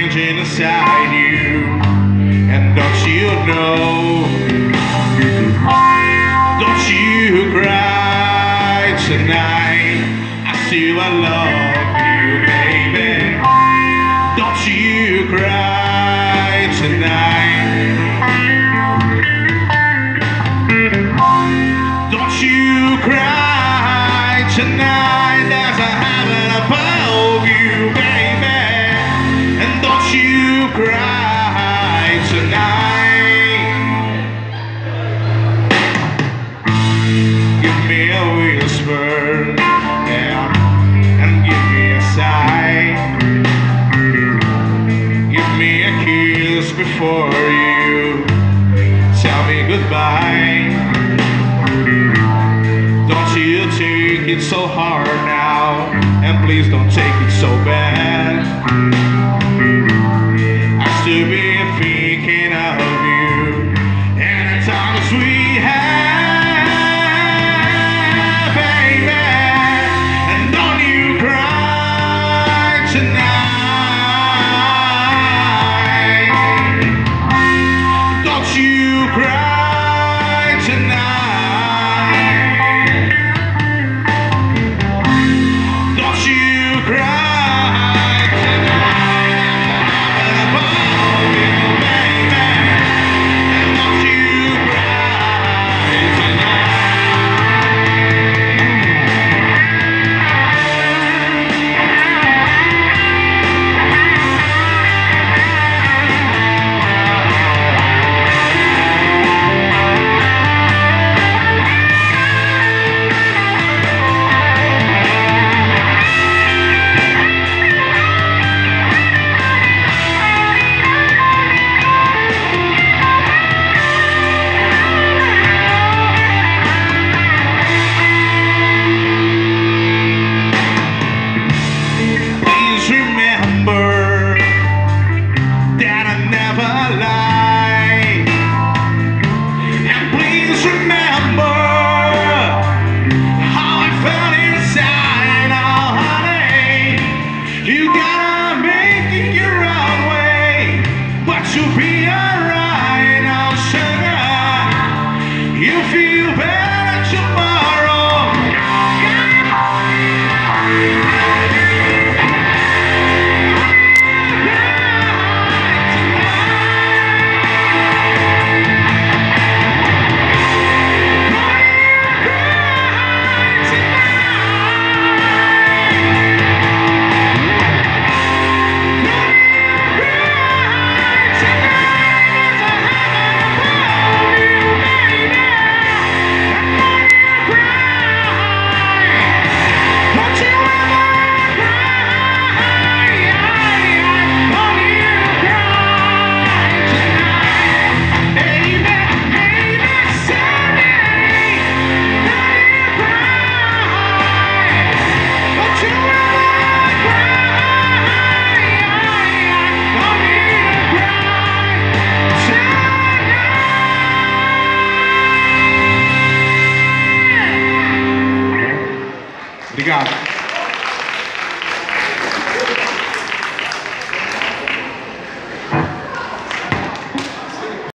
raging inside you. And don't you know, don't you cry tonight, I still love you, baby. Don't you cry tonight. Don't you cry tonight, there's a heaven above you, baby. And don't you cry tonight. Give me a whisper, yeah, and give me a sigh. Give me a kiss before you tell me goodbye. Don't you take it so hard now, and please don't take it so bad. I still be thinking of you and the times we had, baby. And don't you cry tonight. Don't you cry tonight. To be alright, oh sugar, you feel better tomorrow. Obrigado.